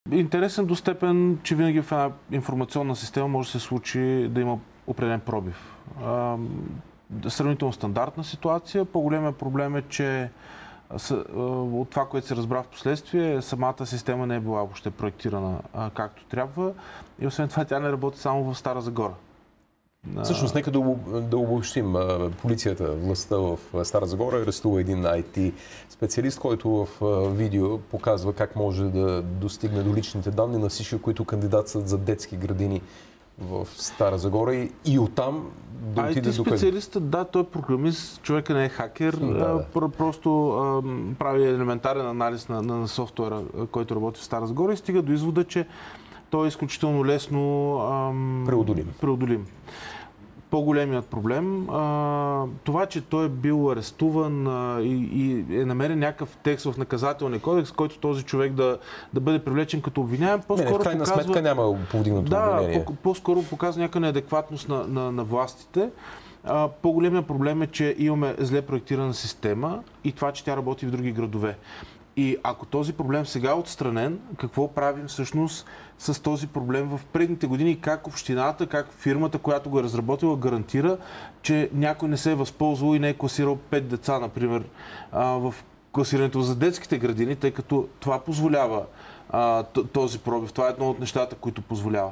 Интересен до степен, че винаги в една информационна система може да се случи да има определен пробив. Сравнително стандартна ситуация. По-големият проблем е, че от това, което се разбра в последствие, самата система не е била въобще проектирана както трябва и освен това тя не работи само в Стара Загора. Всъщност, нека да обобщим. Полицията, властта в Стара Загора арестува един IT специалист, който в видео показва как може да достигне до личните данни на всички, които кандидатстват за детски градини в Стара Загора и оттам да отиде до къде. IT-специалистът, да, той е програмист, човека не е хакер, просто прави елементарен анализ на софтуера, който работи в Стара Загора и стига до извода, че той е изключително лесно преодолим. По-големият проблем, това, че той е бил арестуван и е намерен някакъв текст в наказателния кодекс, който този човек да бъде привлечен като обвиняем, по-скоро в крайна сметка няма повдигнато обвинение. По-скоро показва някаква неадекватност на властите. По-големият проблем е, че имаме зле проектирана система и това, че тя работи в други градове. И ако този проблем сега е отстранен, какво правим всъщност с този проблем в предните години? Как общината, как фирмата, която го е разработила, гарантира, че някой не се е възползвал и не е класирал 5 деца, например, в класирането за детските градини, тъй като това позволява този пробив. Това е едно от нещата, които позволява.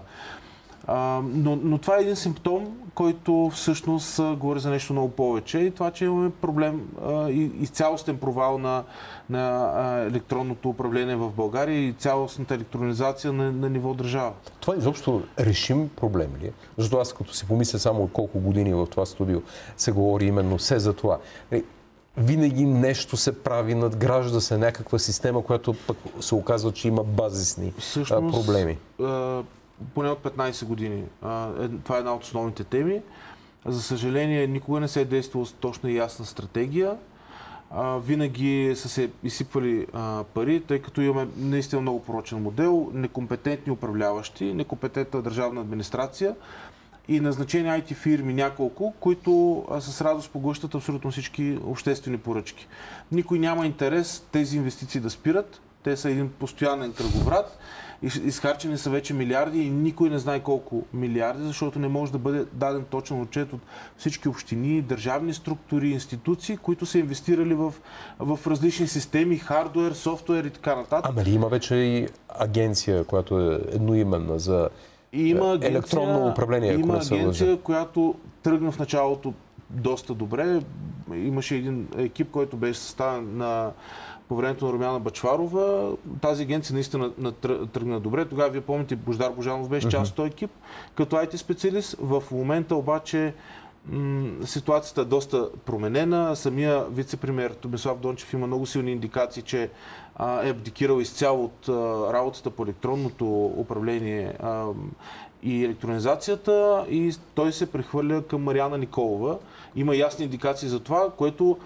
Но това е един симптом, който всъщност говори за нещо много повече и това, че имаме проблем и цялостен провал на електронното управление в България и цялостната електронизация на ниво държава. Това изобщо решим проблем ли е? Защото аз като си помисля само от колко години в това студио се говори именно все за това. Винаги нещо се прави, надгражда се някаква система, която пък се оказва, че има базисни проблеми. Поне от 15 години. Това е една от основните теми. За съжаление, никога не се е действало с точна и ясна стратегия. Винаги са се изсипвали пари, тъй като имаме наистина много порочен модел, некомпетентни управляващи, некомпетентна държавна администрация и назначени IT фирми няколко, които с радост поглъщат абсолютно всички обществени поръчки. Никой няма интерес тези инвестиции да спират. Те са един постоянен кръговрат. Изхарчени са вече милиарди и никой не знае колко милиарди, защото не може да бъде даден точен отчет от всички общини, държавни структури, институции, които са инвестирали в различни системи, хардуер, софтуер и така нататък. Ама ли има вече и агенция, която е едноименна за електронно управление? Има агенция, която тръгна в началото доста добре. Имаше един екип, който беше съставен по времето на Румяна Бъчварова. Тази агенция наистина тръгна добре. Тогава, вие помните, Бождар Божанов беше част от този екип, като IT специалист. В момента обаче ситуацията е доста променена. Самия вице-премиер Томислав Дончев има много силни индикации, че е абдикирал изцяло от работата по електронното управление и електронизацията и той се прехвърля към Мариана Николова. Има ясни индикации за това, което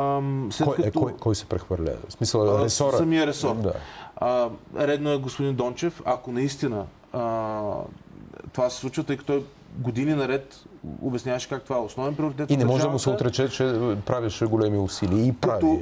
Кой се прехвърля? В смисъл ресора? Самия ресор. Да. Редно е господин Дончев, ако наистина това се случва, тъй като той години наред обясняваше как това е основен приоритет. И не може да му се отрече, че правеше големи усилия и прави.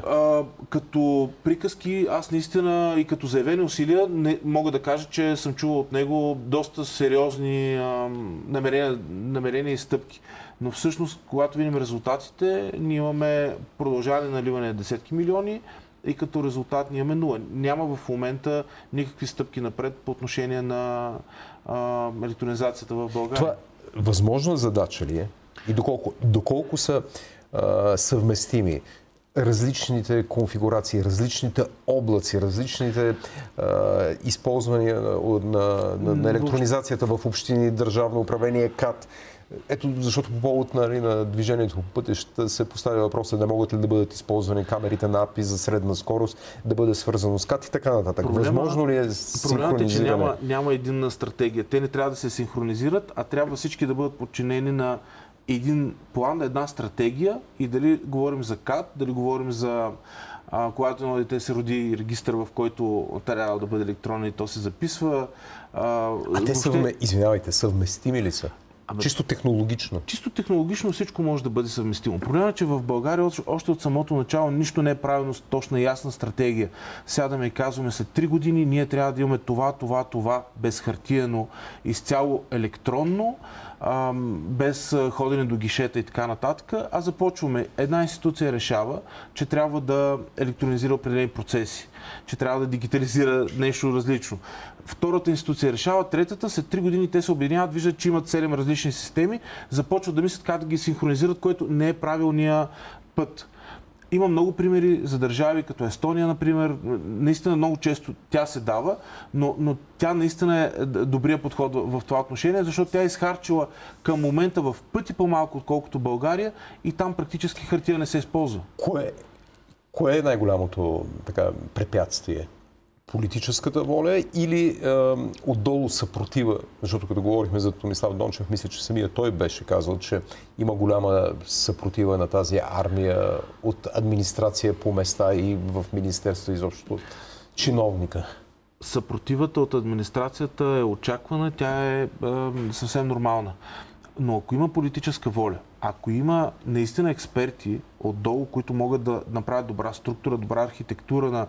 Като приказки, аз наистина и като заявени усилия мога да кажа, че съм чувал от него доста сериозни намерения и стъпки. Но всъщност, когато видим резултатите, ние имаме продължаване на наливане на десетки милиони и като резултат ние имаме нула. Няма в момента никакви стъпки напред по отношение на електронизацията в България. Това възможна задача ли е? И доколко са съвместими различните конфигурации, различните облаци, различните използвания на електронизацията в общини, държавно управление, КАТ? Ето, защото по повод на движението по пътищата се поставя въпроса да могат ли да бъдат използвани камерите на АПИ за средна скорост, да бъде свързано с КАТ и така нататък. Възможно ли е синхронизиране? Проблемът е, че няма единна стратегия. Те не трябва да се синхронизират, а трябва всички да бъдат подчинени на един план, една стратегия и дали говорим за КАТ, дали говорим за когато едно дете се роди регистър, в който трябва да бъде електронен и то се записва. Извинявайте, съвместими ли са? Чисто технологично. Чисто технологично всичко може да бъде съвместимо. Проблемът е, че в България още от самото начало нищо не е правилно с точна ясна стратегия. Сядаме и казваме, след 3 години ние трябва да имаме това, безхартиено, изцяло електронно, без ходене до гишета и така нататък, а започваме. Една институция решава, че трябва да електронизира определени процеси, че трябва да дигитализира нещо различно. Втората институция решава, третата, след 3 години те се обединяват, виждат, че имат 7 различни системи, започват да мислят как да ги синхронизират, което не е правилния път. Има много примери за държави, като Естония, например. Наистина много често тя се дава, но тя наистина е добрия подход в това отношение, защото тя е изхарчила към момента в пъти по-малко, отколкото България, и там практически хартия не се използва. Кое е най-голямото препятствие? Политическата воля или отдолу съпротива? Защото като говорихме за Томислав Дончев, мисля, че самия той беше казал, че има голяма съпротива на тази армия от администрация по места и в министерство, изобщо чиновника. Съпротивата от администрацията е очаквана, тя е съвсем нормална. Но ако има политическа воля, ако има наистина експерти отдолу, които могат да направят добра структура, добра архитектура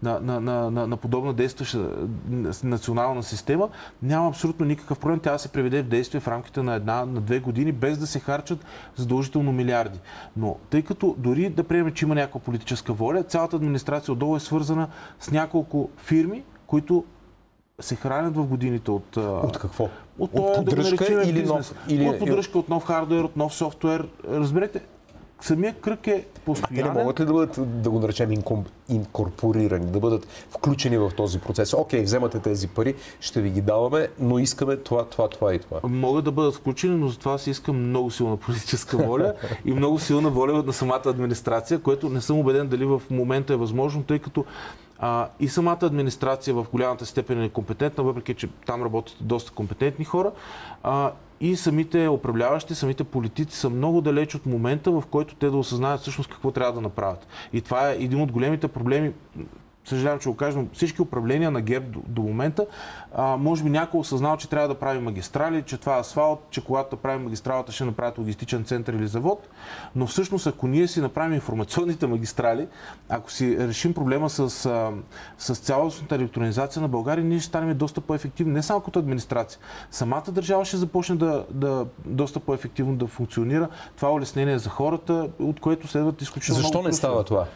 на подобна действаща национална система, няма абсолютно никакъв проблем тя да се приведе в действие в рамките на 1-2 години, без да се харчат задължително милиарди. Но тъй като дори да приемем, че има някаква политическа воля, цялата администрация отдолу е свързана с няколко фирми, които се хранят в годините от... От какво? От поддръжка или нов? От поддръжка, от нов хардуер, от нов софтуер. Разберете, самия кръг е постоянен. Те не могат ли да бъдат, да го наречем, инкорпорирани, да бъдат включени в този процес? Окей, вземате тези пари, ще ви ги даваме, но искаме това и това. Могат да бъдат включени, но за това си искам много силна политическа воля и много силна воля на самата администрация, което не съм убеден дали в момента е възможно, тъй като и самата администрация в голямата степен е компетентна, въпреки че там работят доста компетентни хора, и самите управляващи, самите политици са много далеч от момента, в който те да осъзнаят всъщност какво трябва да направят. И това е един от големите проблеми. Съжалявам, че го кажем, всички управления на ГЕРБ до момента, може би някой осъзнал, че трябва да прави магистрали, че това е асфалт, че когато правим магистралата ще направят логистичен център или завод, но всъщност ако ние си направим информационните магистрали, ако си решим проблема с цялостната електронизация на България, ние ще станем доста по-ефективни, не само като администрация. Самата държава ще започне да доста по-ефективно да функционира. Това улеснение за хората, от което следват изключително много. Защо не става това?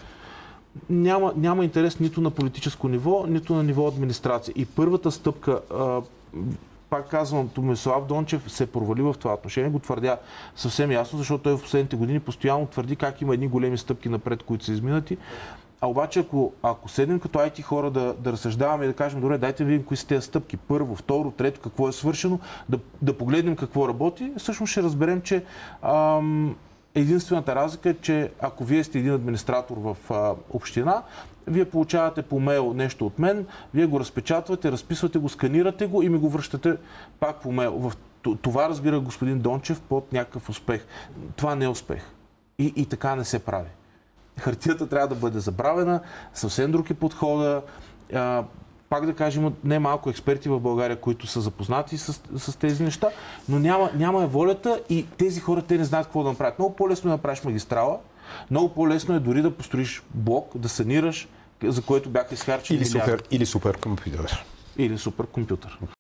Няма интерес нито на политическо ниво, нито на ниво администрация. И първата стъпка, пак казвам, Томислав Дончев се провали в това отношение, го твърдя съвсем ясно, защото той в последните години постоянно твърди как има едни големи стъпки напред, които са изминати. А обаче, ако седнем като IT хора да разсъждаваме и да кажем, добре, дайте видим кои са тези стъпки, първо, второ, трето, какво е свършено, да погледнем какво работи, всъщност ще разберем, че единствената разлика е, че ако вие сте един администратор в община, вие получавате по мейл нещо от мен, вие го разпечатвате, разписвате го, сканирате го и ми го връщате пак по мейл. Това разбира господин Дончев под някакъв успех. Това не е успех. И така не се прави. Хартията трябва да бъде забравена, съвсем друг е подхода. Пак да кажем, има не малко експерти в България, които са запознати с тези неща, но няма волята и тези хора те не знаят какво да направят. Много по-лесно е да направиш магистрала, много по-лесно е дори да построиш блок, да санираш, за което бяха изхарчени милиарди. Или суперкомпютър. Или суперкомпютър.